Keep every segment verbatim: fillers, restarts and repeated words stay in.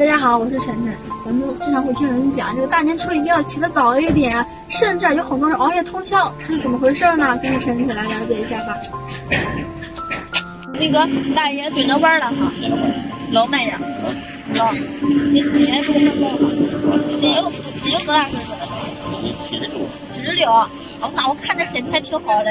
大家好，我是晨晨。咱们经常会听人讲，这个大年初一要起得早一点，甚至有很多人熬夜通宵，这是怎么回事呢？跟着晨晨来了解一下吧。那个大爷蹲着玩了哈，老慢呀，老，你今年多少了？你有你有多大岁数了？ 七十六。 七十六。哦，那我看着身体还挺好的。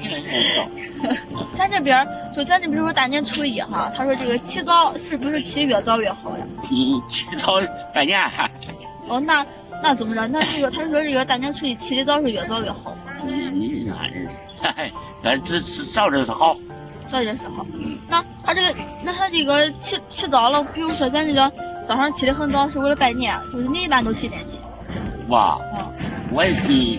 咱这边就咱这边说大年初一哈，他说这个起早是不是起越早越好呀？ 嗯，起早拜年。 哦，那那怎么着？那这个他说这个大年初一起的早是越早越好。 嗯，那那这是早点是好， 早点是好。那他这个那他这个起起早了，比如说咱这个早上起得很早是为了拜年，就是你一般都几点起？ 哇， 嗯， 我也是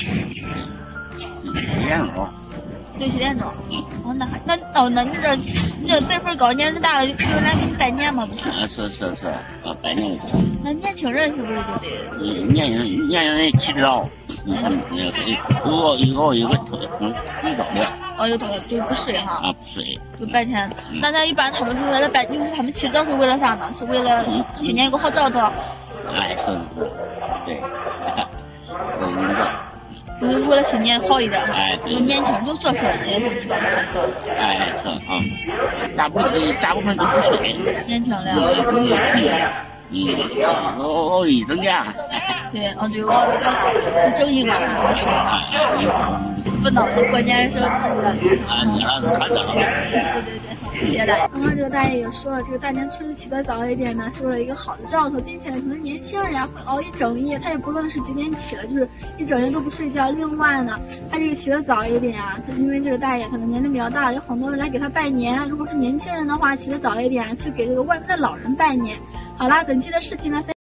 七点钟。 六七点钟。哦，那还那哦，那你这你这辈分高，年龄大了，就是来给你拜年嘛，不是？ 啊，是是是，啊，拜年的。 那年轻人是不是就得？ 嗯，年轻年轻人起得早，他们那个有有有个特挺挺早的。 哦，有同学就不睡哈。 啊，不睡。 就白天。那咱一般他们是为了拜，就是他们起早是为了啥呢？是为了新年有个好兆头。 哎，是是是，对。我明白。 就是为了新年好一点嘛。 哎，对。 有年轻人就做事儿也是一般起早。 哎，是啊，大部分大部分都不睡。 年轻人。 嗯，熬熬一整天。 对，哦，就熬熬就整一晚上不睡嘛。不闹了，过年的时候很热。 啊，热了，很热了。 对对对，谢谢大爷。刚刚这个大爷也说了，这个大年初一起得早一点呢，是为了一个好的兆头，并且呢，可能年轻人啊会熬一整夜，他也不论是几点起了，就是一整夜都不睡觉。另外呢，他这个起得早一点啊，他因为这个大爷可能年龄比较大，有很多人来给他拜年。如果是年轻人的话，起得早一点，去给这个外面的老人拜年。好啦，本期的视频呢。